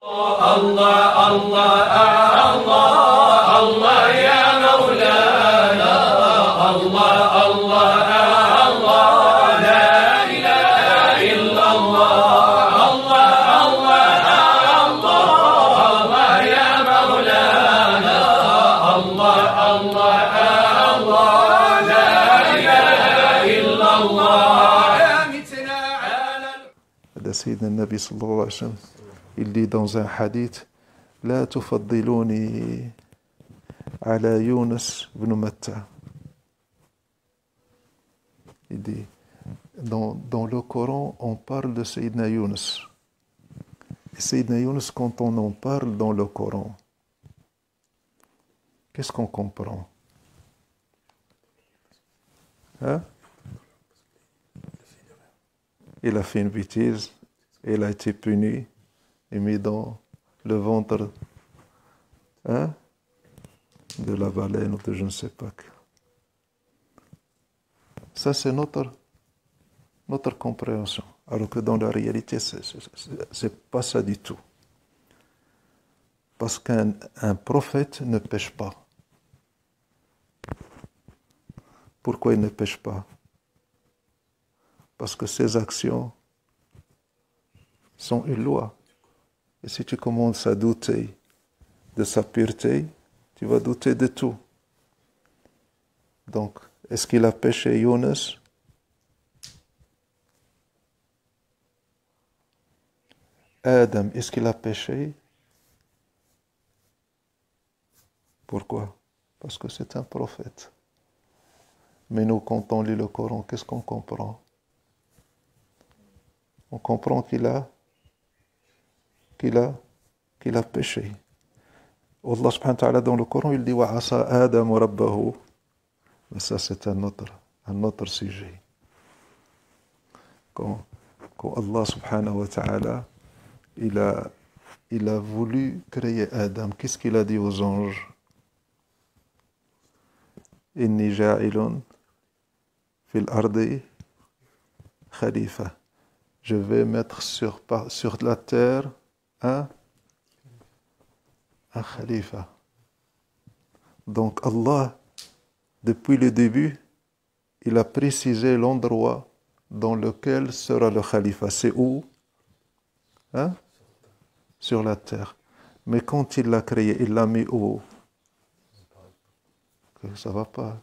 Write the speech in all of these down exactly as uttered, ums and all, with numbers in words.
الله الله الله الله يا مولانا الله الله الله لا إله إلا الله الله الله الله يا مولانا الله الله الله لا إله إلا الله. هذا سيدنا النبي صلى الله عليه وسلم il dit dans un hadith لا تفضلوني على يونس بن متى. Il dit dans, dans le Coran on parle de Sayyidina Yunus. Et Sayyidina Yunus, quand on en parle dans le Coran, qu'est-ce qu'on comprend? Hein? Il a fait une bêtise, il a été puni et mis dans le ventre hein, de la baleine ou de je ne sais pas que. Ça, c'est notre, notre compréhension. Alors que dans la réalité, ce n'est pas ça du tout. Parce qu'un un prophète ne pêche pas. Pourquoi il ne pêche pas? Parce que ses actions sont une loi. Et si tu commences à douter de sa pureté, tu vas douter de tout. Donc, est-ce qu'il a péché Yunus? Adam, est-ce qu'il a péché? Pourquoi? Parce que c'est un prophète. Mais nous, quand on lit le Coran, qu'est-ce qu'on comprend? On comprend qu'il a qu'il a, qu'il a péché. Allah subhanahu wa ta'ala dans le Coran, il dit wa asa Adam rabbahu. Mais ça, c'est un autre, un autre sujet. Quand, quand Allah subhanahu wa ta'ala, il a, il a voulu créer Adam, qu'est-ce qu'il a dit aux anges? Inni ja'ilun fil ardi khalifa. Je vais mettre sur, sur la terre un, un khalifa. Donc Allah, depuis le début, il a précisé l'endroit dans lequel sera le khalifa. C'est où? Hein? Sur la terre. Mais quand il l'a créé, il l'a mis où? Que ça ne va pas.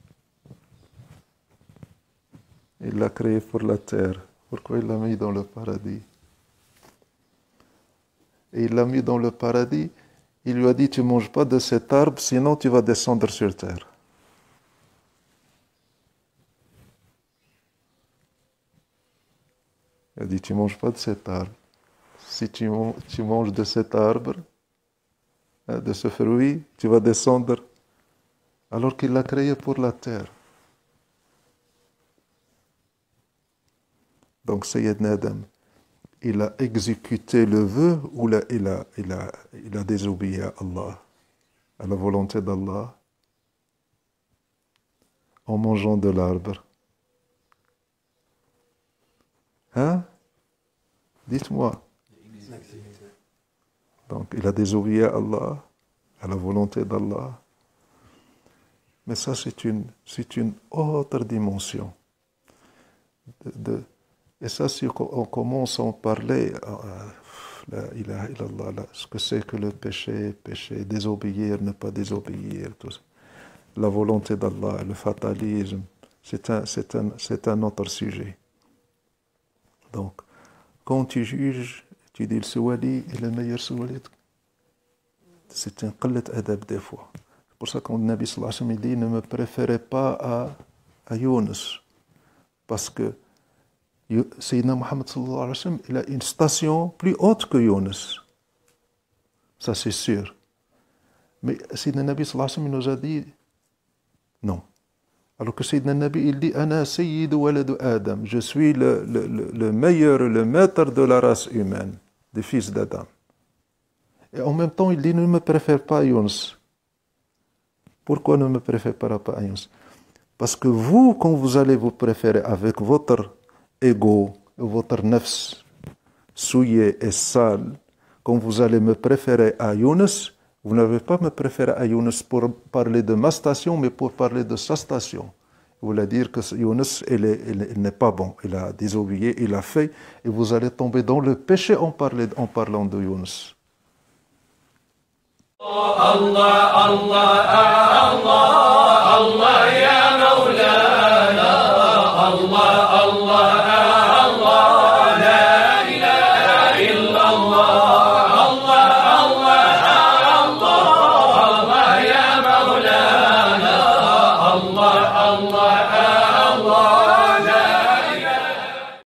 Il l'a créé pour la terre. Pourquoi il l'a mis dans le paradis? Et il l'a mis dans le paradis, il lui a dit, tu ne manges pas de cet arbre, sinon tu vas descendre sur terre. Il a dit, tu ne manges pas de cet arbre. Si tu, tu manges de cet arbre, de ce fruit, tu vas descendre. Alors qu'il l'a créé pour la terre. Donc Sayyidina Adam, il a exécuté le vœu ou là, il, a, il, a, il a désobéi à Allah, à la volonté d'Allah, en mangeant de l'arbre. Hein? Dites-moi. Donc il a désobéi à Allah, à la volonté d'Allah. Mais ça, c'est une, c'est une autre dimension. De, de, et ça, si on commence à en parler, la ilaha illallah, là, ce que c'est que le péché, péché, désobéir, ne pas désobéir, tout ça. La volonté d'Allah, le fatalisme, c'est un, c'est un, c'est un autre sujet. Donc, quand tu juges, tu dis le souali est le meilleur souali. C'est un qallat adab des fois. C'est pour ça que le Nabi sallallahu alayhi wa sallam dit, ne me préférez pas à, à Yunus. Parce que Sayyidina Muhammad sallallahu alayhi wa sallam, il a une station plus haute que Yunus. Ça, c'est sûr. Mais Sayyidina Nabi sallallahu alayhi wa sallam, il nous a dit non. Alors que Sayyidina Nabi, il dit Ana Sayyidu waladu Adam. Je suis le, le, le, le meilleur, le maître de la race humaine, des fils d'Adam. Et en même temps, il dit ne me préfère pas à Yunus. Pourquoi ne me préfère pas à Yunus? Parce que vous, quand vous allez vous préférer avec votre ego, votre nefs souillé et sale, quand vous allez me préférer à Yunus, vous n'avez pas me préféré à Yunus pour parler de ma station, mais pour parler de sa station. Vous voulez dire que Yunus, il, est, il, il n'est pas bon, il a désobéi, il a fait, et vous allez tomber dans le péché en, parler, en parlant de Yunus. Allah, Allah, Allah.